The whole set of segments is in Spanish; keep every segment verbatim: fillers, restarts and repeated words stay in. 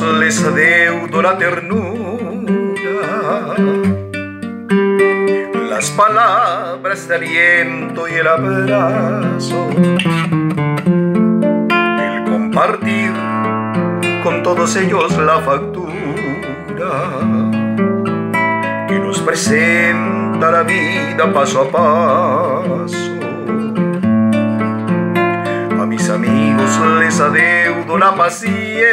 les adeudo la ternura, las palabras de aliento y el abrazo, el compartir con todos ellos la factura que nos presenta la vida paso a paso. A mis amigos les adeudo la paciencia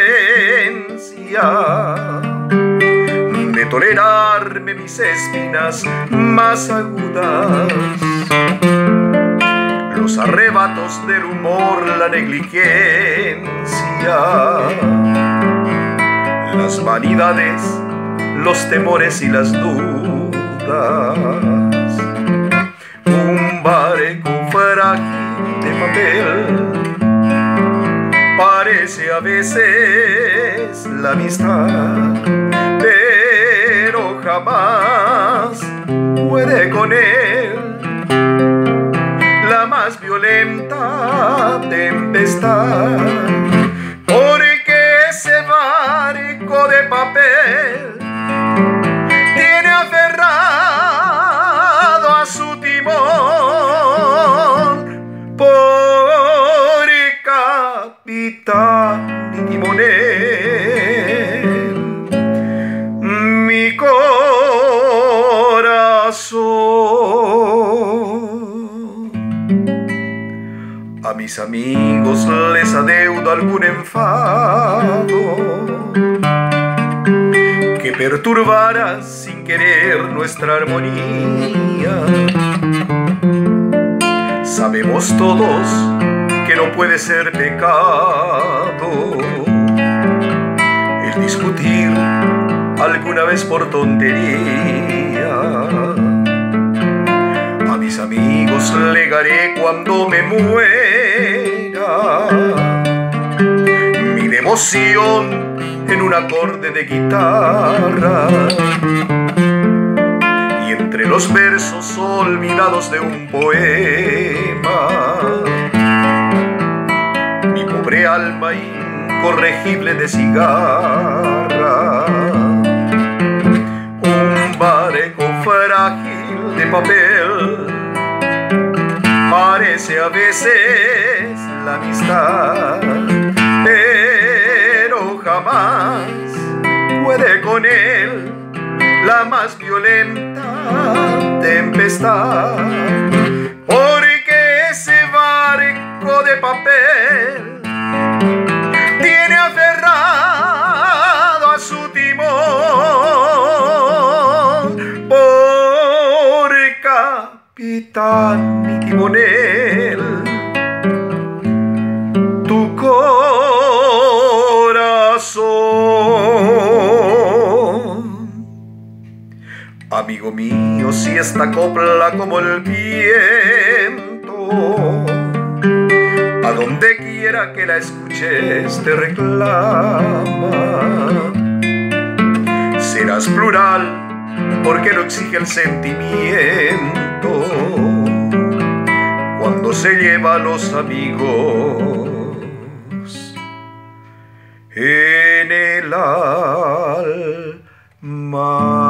de tolerarme mis espinas más agudas, los arrebatos del humor, la negligencia, las vanidades, los temores y las dudas. Un barco frágil de papel parece a veces la amistad, pero jamás puede con él la más violenta tempestad. Porque ese barco de papel tiene aferrado a su timón por capitán y timonel mi corazón. A mis amigos les adeudo algún enfado que perturbara sin querer nuestra armonía. Sabemos todos que no puede ser pecado el discutir alguna vez por tontería. A mis amigos legaré cuando me muera mi devoción en un acorde de guitarra, y entre los versos olvidados de un poema mi pobre alma incorregible de cigarra. Un barco frágil de papel parece a veces la amistad, pero jamás puede con él la más violenta tempestad. Porque ese barco de papel tiene aferrado a su timón por capitán y timonel tu corazón. Amigo mío, si esta copla como el viento, a donde quiera que la escuches te reclama, serás plural porque lo exige el sentimiento cuando se lleva a los amigos en el alma.